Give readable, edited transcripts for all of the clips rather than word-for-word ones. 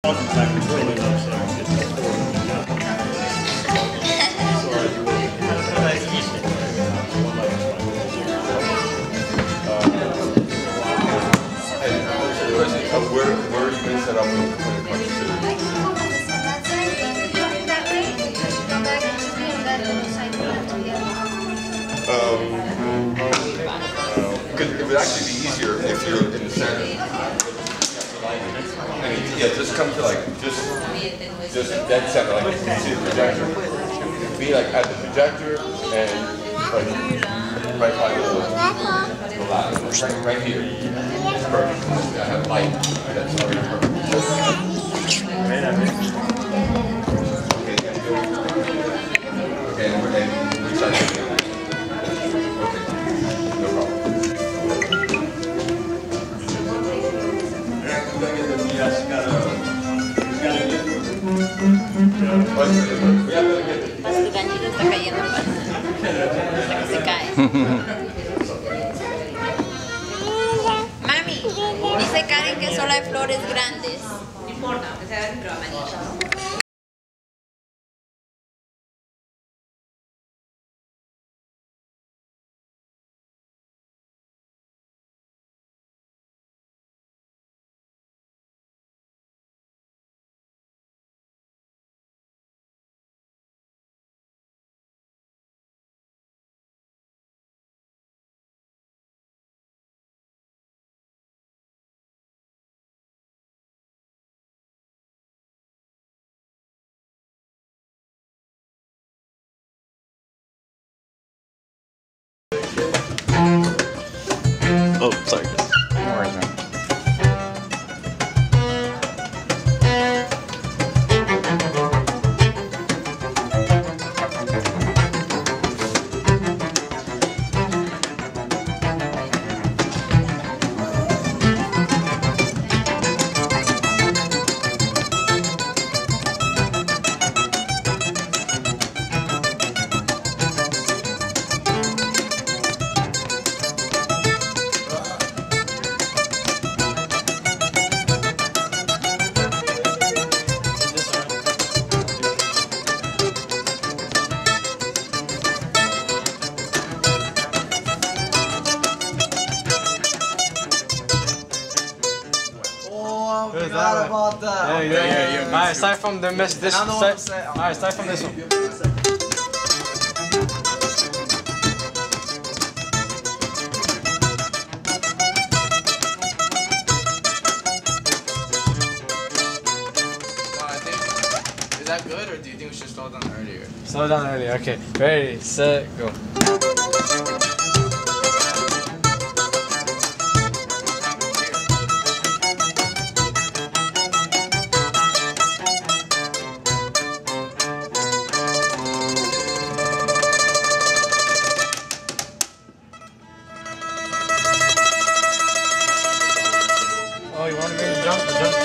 Where are you going to set up when it comes to? It would actually be easier if you're in the center. And yeah, just come to like just dead center, like you can see the projector. Be like at the projector and like right by the right here. It's perfect. I have light. That's already perfect. Okay, and we start again. Okay, no problem. Este ganchito está cayendo hasta que se cae. Mami, dice Karen que solo hay flores grandes. No importa, aunque sea dentro de amarilla. Oh, sorry. No worries, man. Forgot about that. Yeah. Alright, start from the mess. Alright, start from this one. Is that good, or do you think we should slow down earlier? Slow down earlier. Okay. Ready, set, go. Oh, you want to make a jump?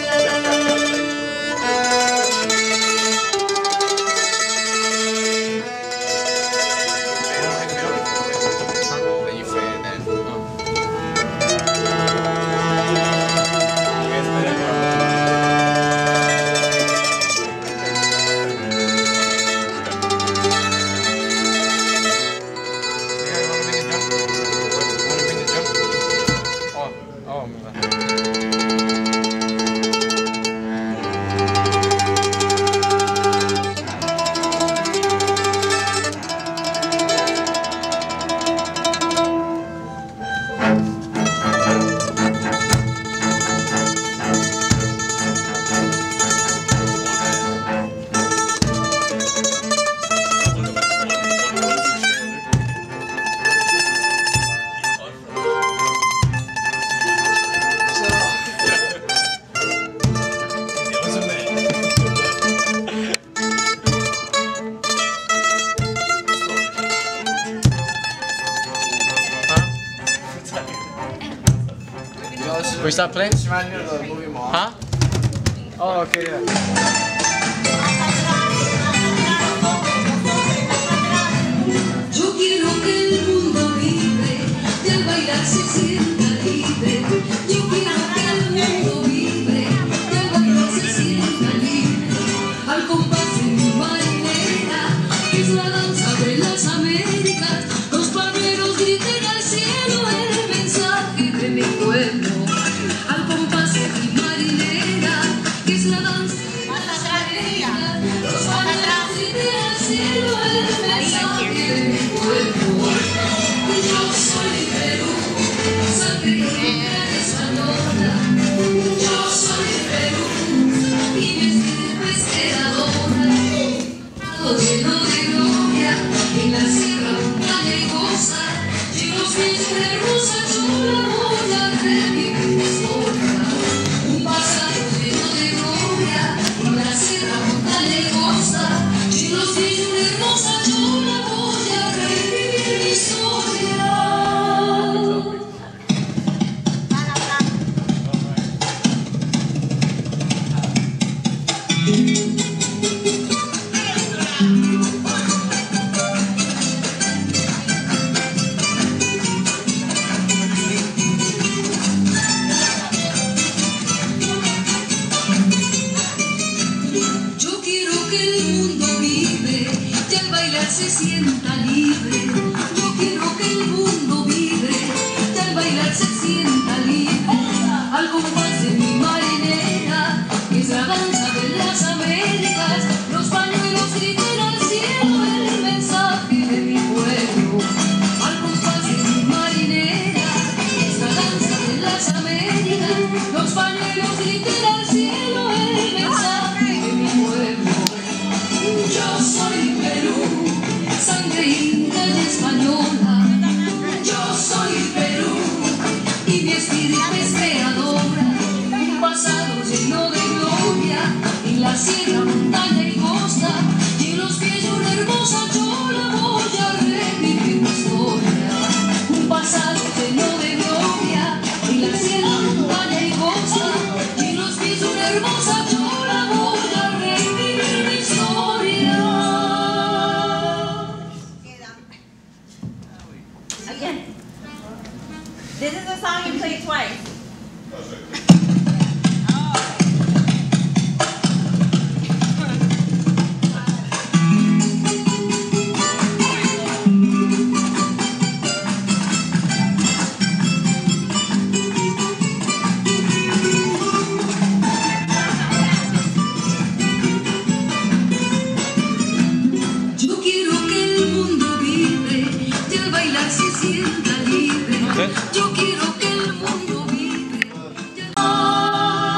Then you fade it then. Oh, man. We start playing? This reminds me of the movie Mom. Huh? Oh, okay, yeah. Yo quiero que el mundo vibre y al bailar se sienta libre. Yo quiero que el mundo vibre y al bailar se sienta Yo quiero que el mundo vibre, y al bailar se sienta libre. Yo quiero que el mundo vibre, y al bailar se sienta libre. Al compás de mi marinera, que es la danza de las Américas, los pañuelos gritan al cielo el mensaje de mi pueblo. Al compás de mi marinera, que es la danza de las Américas, los pañuelos gritan al cielo el mensaje de mi pueblo. Yo soy Perú, sangre inca y española. Yo soy Perú y mi estirpe es creadora. Un pasado lleno de gloria en la sierra, montaña y costa. Y en los pies de una hermosa chola voy a revivir mi historia. Un pasado lleno de gloria en la sierra, montaña y costa. Y en los pies de una hermosa chola voy a revivir mi historia. Again. This is a song you play twice. Yo quiero que el mundo vibre, y al bailar se sienta libre. Yo quiero que el mundo vibre, y al...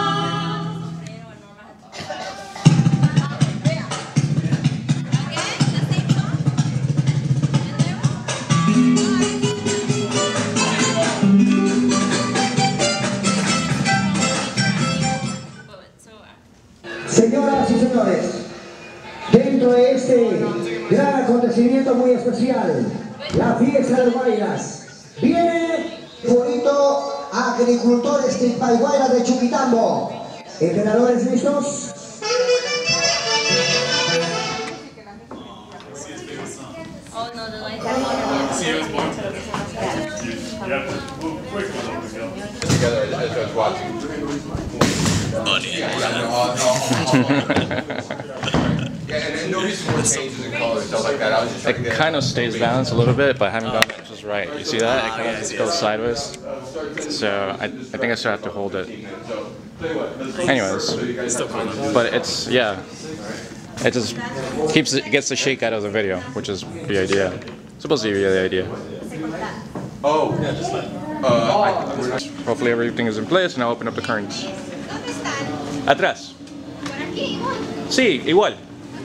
Señoras y señores, dentro de este gran acontecimiento muy especial, la fiesta de Guayras, viene bonito agricultores de Paiguayras de Chuquitambo. ¿Entrenadores listos? Oh no, the lights are on. Together as I was watching. Yeah, and no reason for changes in color and stuff like that. I was just trying to It get kind of stays balanced a little bit, but I haven't gotten it just right. You see that? It kind of just goes sideways. So I think I still have to hold it. Anyways, but it's, yeah, it just gets the shake out of the video, which is the idea. It's supposed to be the idea. Hopefully everything is in place, and I'll open up the currents. Atrás. Sí, igual.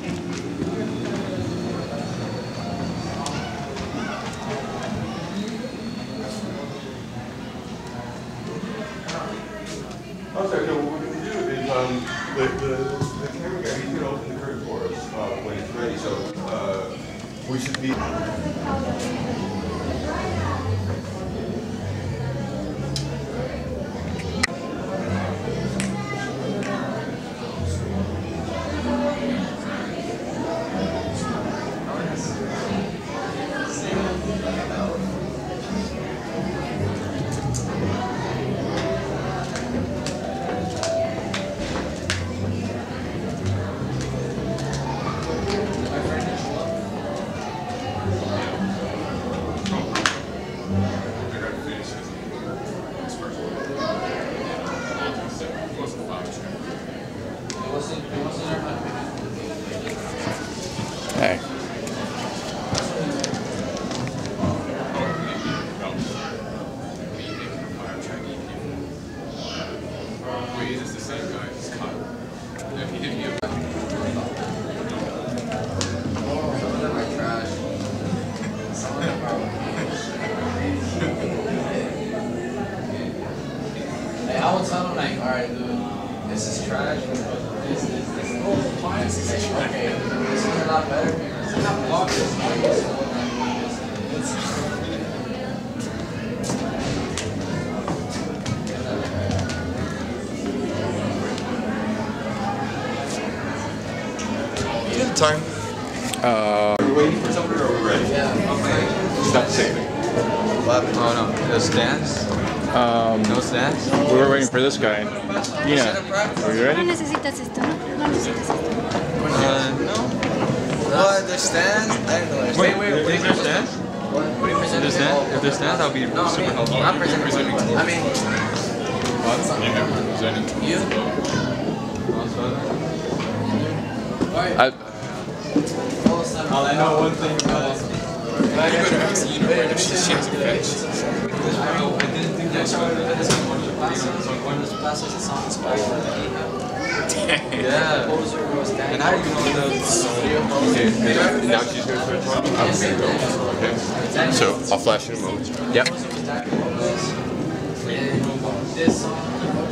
Okay, so what we're going to do is the camera guy, he's going to open the curtain for us when it's ready. So we should be. Hey. I would tell them like, alright dude, this is trash. This whole appliance is like, okay, this is a lot better. It's not blocked this. time? We're waiting for somebody or we're ready? Yeah. It's not the same thing. Oh no, the stands? No stands? We were waiting for this guy. Nina, are you No ready? necesitas esto, ¿no? No necesitas esto. No. What, the stands? I didn't know. Wait, is there stands? What are you presenting? If there's stands, I'll be super helpful. I'm presenting. I mean, you? All I know one thing about it. You better ask the university if she has a fetch. I didn't think that show one of the classes is on the spot. Yeah. And how do you know the... Okay, now she's going to switch on. I'm going to go. Okay. So I'll flash in a moment. Yep. This song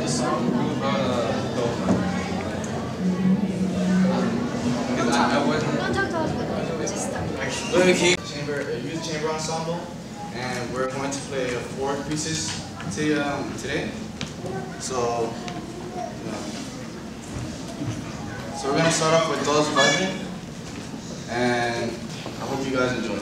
I wasn't... Don't talk to us. Just stop. Youth Chamber Ensemble, and we're going to play 4 pieces today. So we're going to start off with Todos Padre, and I hope you guys enjoy.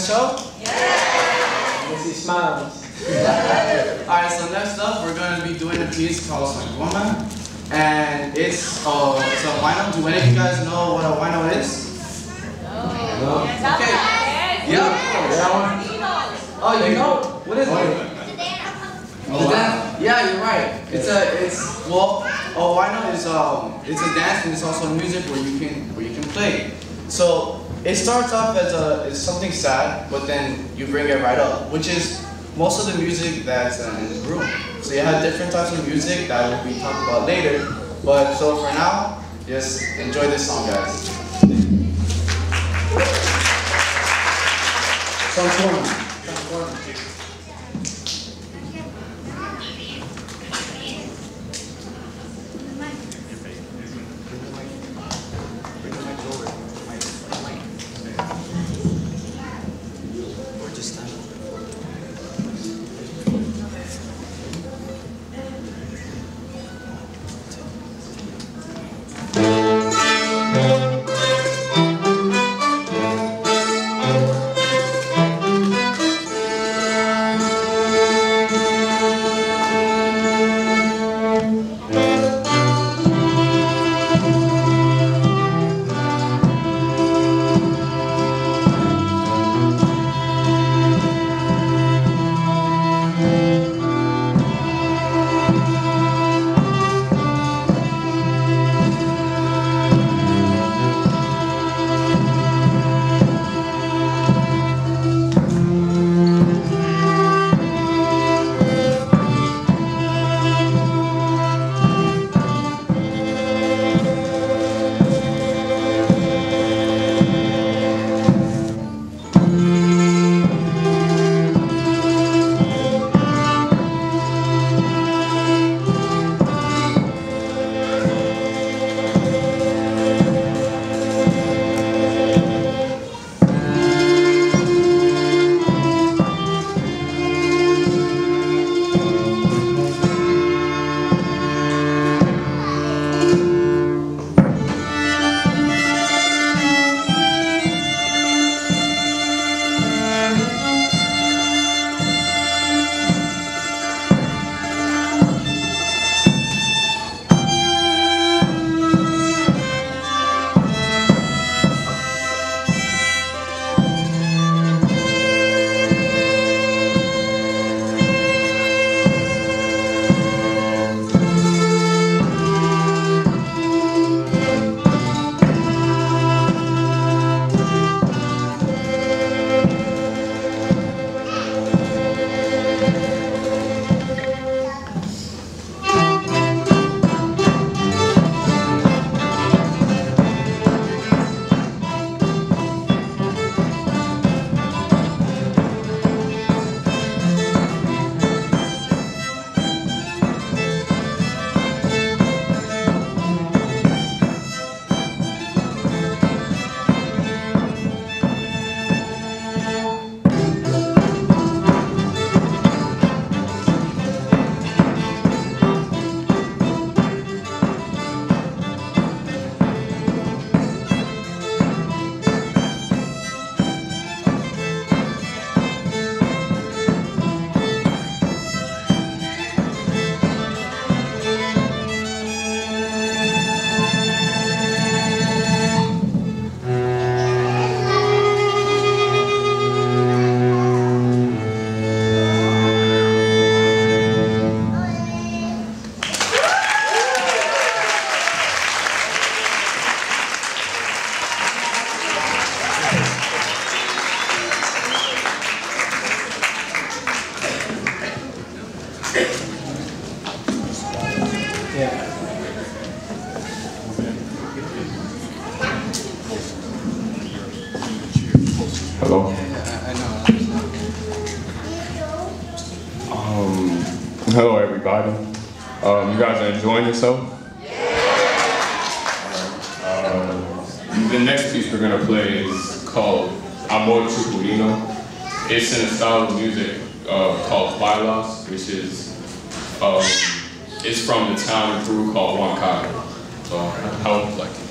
show? Yes, he smiles. Alright, so next up we're going to be doing a piece called Woman. And it's a wino. Do any of you guys know what a wino is? No. Okay. Yeah. Oh, you know? What is it? Yeah, you're right. A wino is it's a dance and it's also music where you can play. So it starts off as something sad, but then you bring it right up, which is most of the music that's in this room. So you have different types of music that will be talked about later. But so for now, just enjoy this song, guys. Hello? Hello everybody. You guys are enjoying yourself? The next piece we're gonna play is called Amor Chuculino. It's in a style of music called Bailas, which is it's from the town in Peru called Huancayo. So I hope you like it.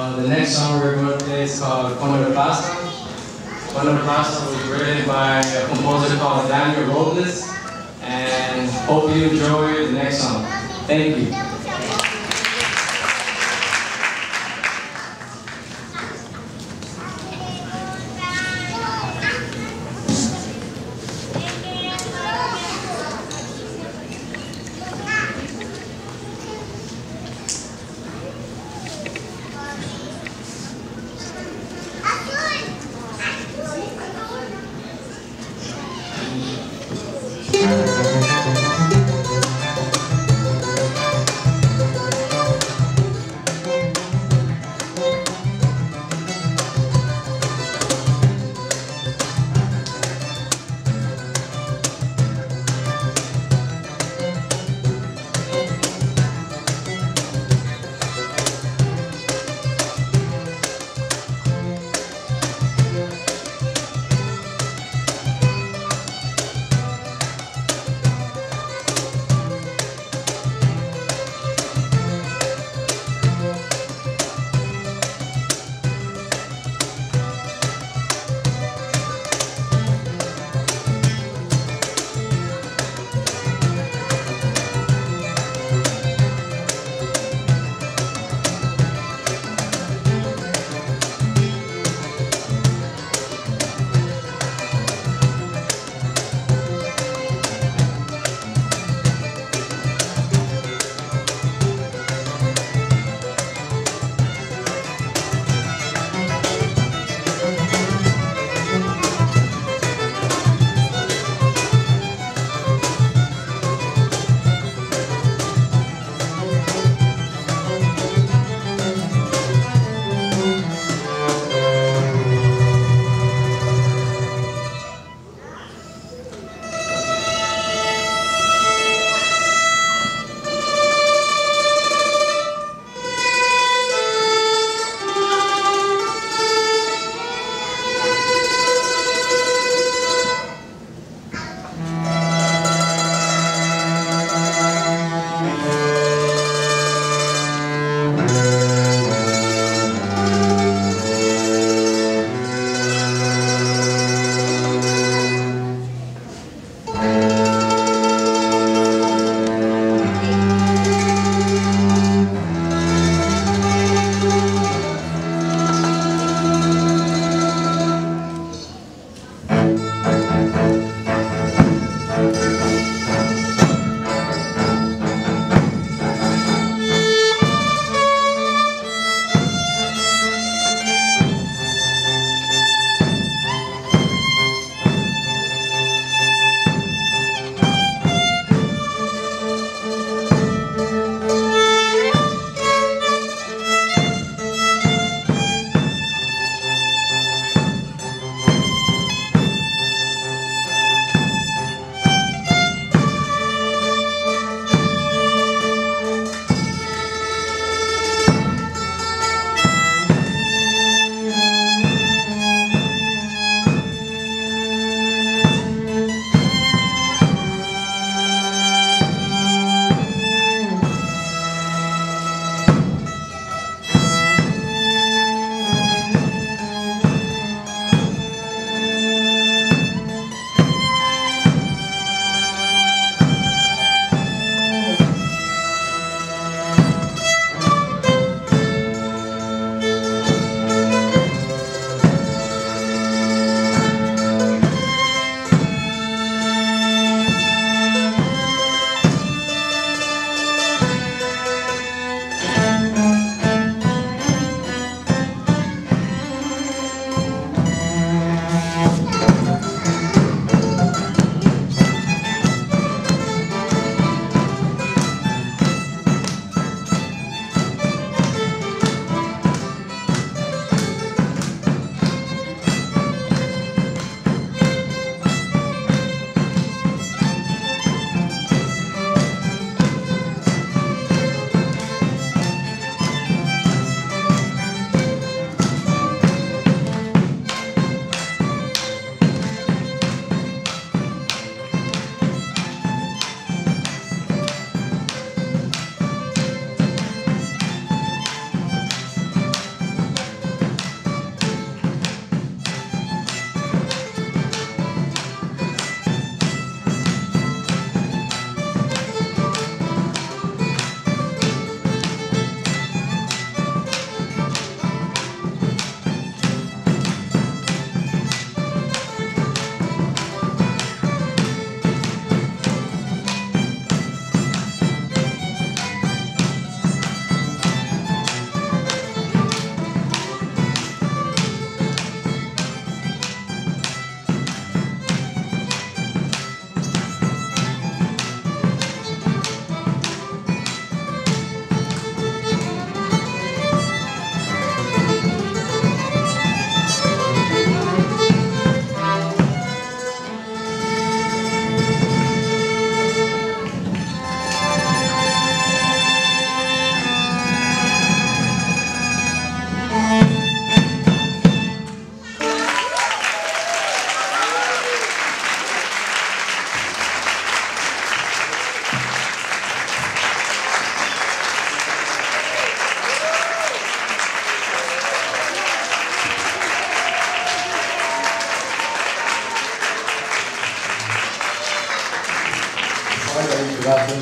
The next song we're going to play is called Cuando de Plaza. Cuando de Plaza was written by a composer called Daniel Robles, and hope you enjoy the next song. Thank you.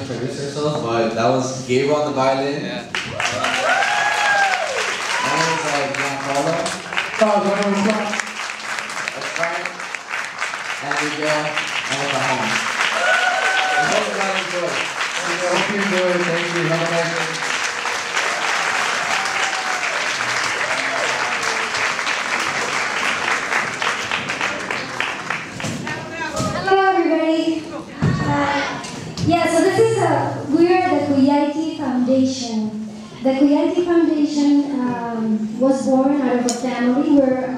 introduce ourselves, but that was Gabriel on the violin. Yeah. That was Giancarlo. That's Frank. And Miguel. And Cajon. I hope you guys enjoy. I hope you enjoy it. Thank you. Have a nice day. Yeah, so this is we are the Kuyaiki Foundation. The Kuyaiki Foundation was born out of a family. We're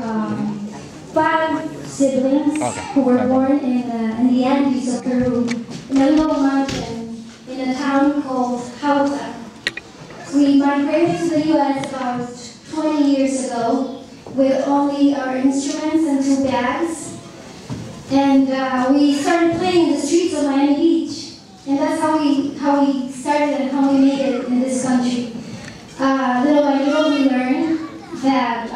5 siblings who were born in the Andes of Peru, in a little mountain in a town called Jauja. We migrated to the U.S. about 20 years ago with only our instruments and 2 bags. And we started playing in the streets of Miami Beach. And that's how we started and how we made it in this country. Little by little we learned that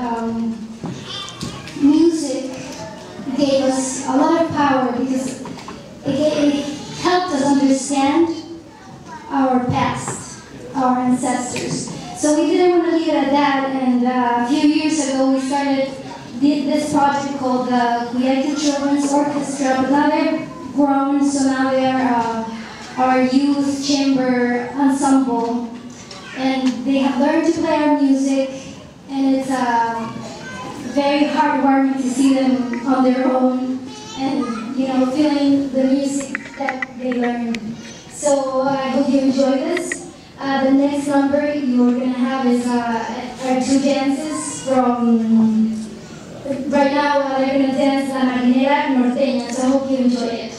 music gave us a lot of power because it helped us understand our past, our ancestors. So we didn't want to leave it at that, and a few years ago we did this project called the Kuyaiki Children's Orchestra, but now they're grown, so now they're our youth chamber ensemble, and they have learned to play our music, and it's very heartwarming to see them on their own and feeling the music that they learned. So I hope you enjoy this. The next number you're gonna have is our 2 dances from. Right now they're gonna dance La Marinera Norteña, so I hope you enjoy it.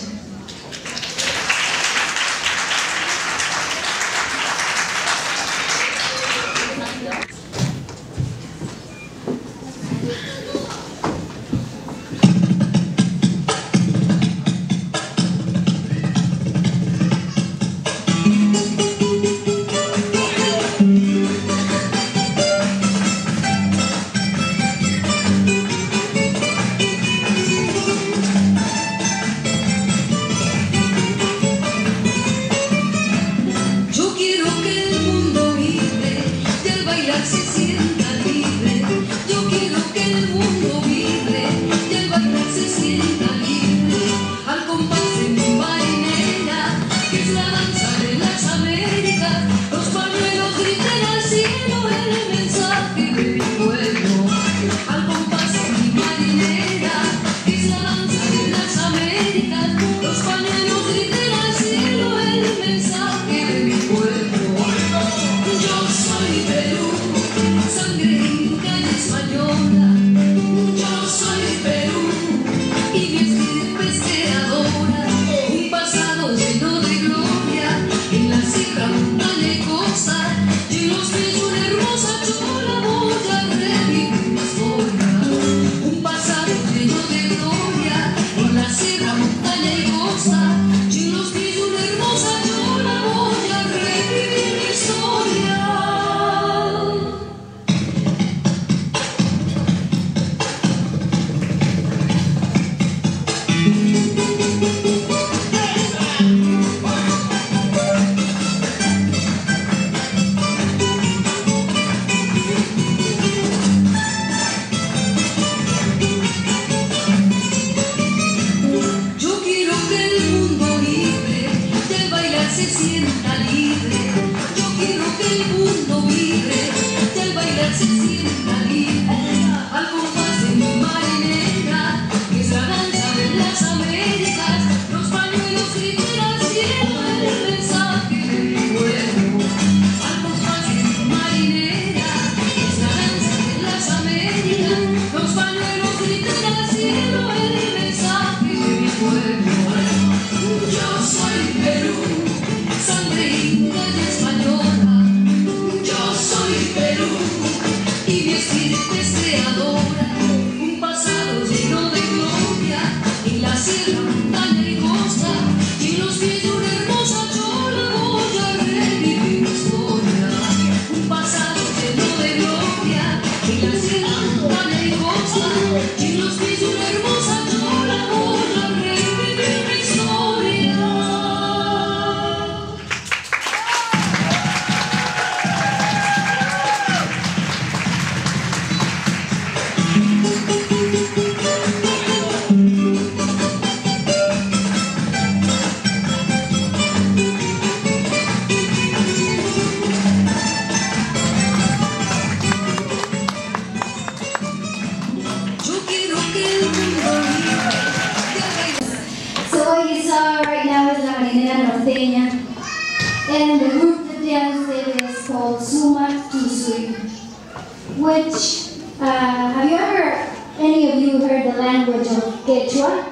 And the group that dances is called Sumak Tusui, which, have you ever, any of you heard the language of Quechua?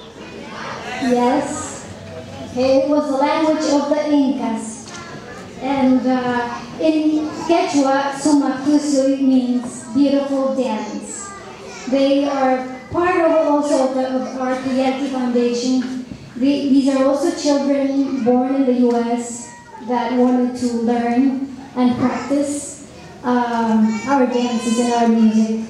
Yes. It was the language of the Incas. And in Quechua, Sumak Tusui means beautiful dance. They are part of also of our Creative Foundation. These are also children born in the U.S. that wanted to learn and practice our dances and our music.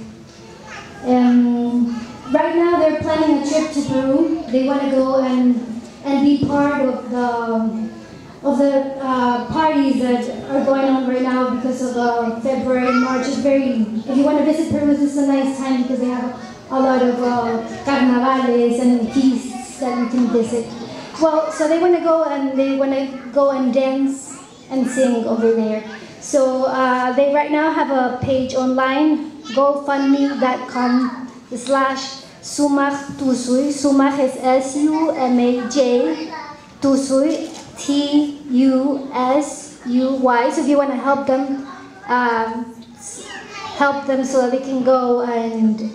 Right now they're planning a trip to Peru. They want to go and be part of the parties that are going on right now because of February and March. Is if you want to visit Peru, this is a nice time because they have a lot of carnavales and feasts that you can visit. Well, so they want to go and dance and sing over there. So they right now have a page online, gofundme.com/Sumak Tusui. Sumak is S-U-M-A-J, Tusui, T-U-S-U-Y. So if you want to help them so that they can go and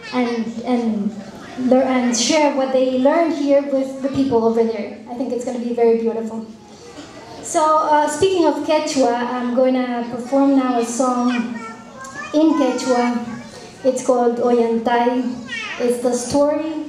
learn and share what they learned here with the people over there. I think it's going to be very beautiful. So speaking of Quechua, I'm going to perform now a song in Quechua. It's called Ollantay. It's the story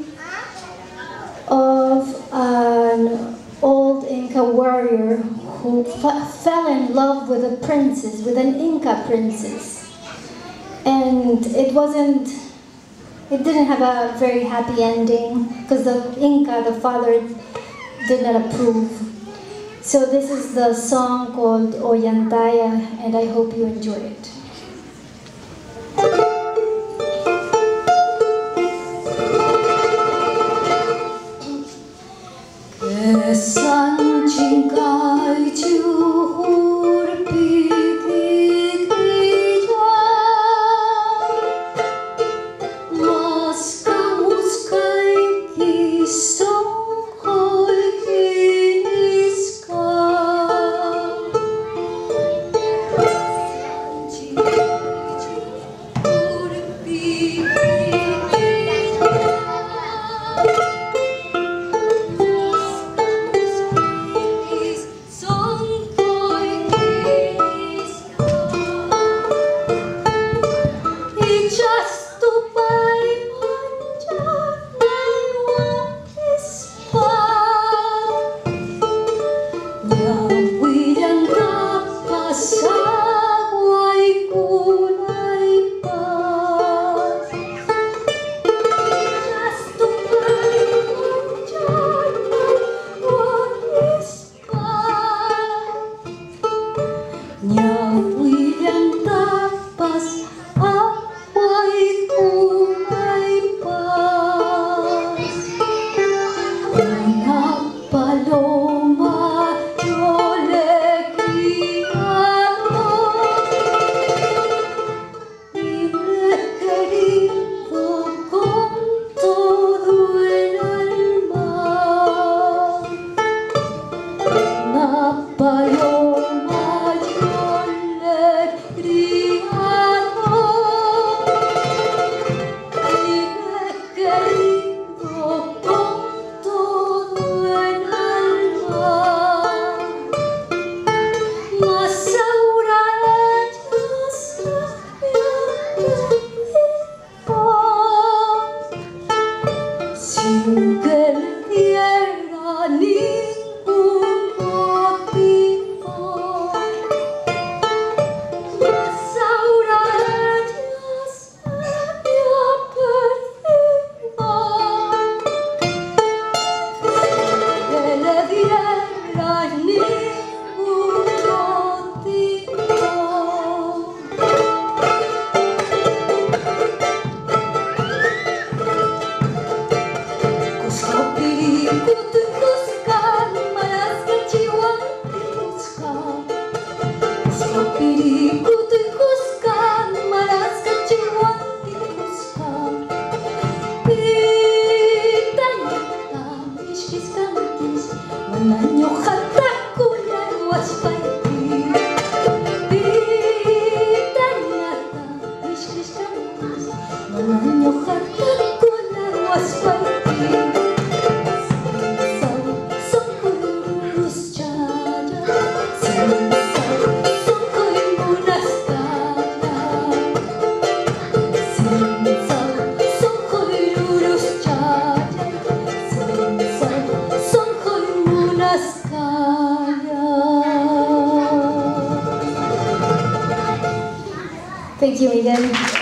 of an old Inca warrior who fell in love with a princess, with an Inca princess. And it didn't have a very happy ending because the Inca, the father, did not approve. So this is the song called Ollantaya, and I hope you enjoy it. Nyawian tapas awaiku Thank you again.